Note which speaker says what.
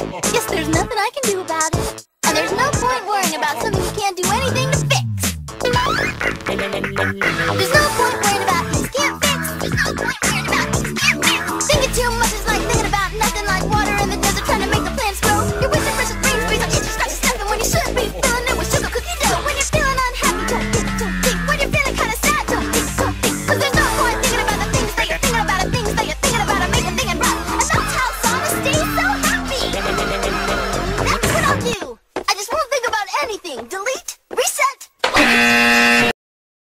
Speaker 1: Guess there's nothing I can do about it. And there's no point worrying about something you can't do anything to fix. There's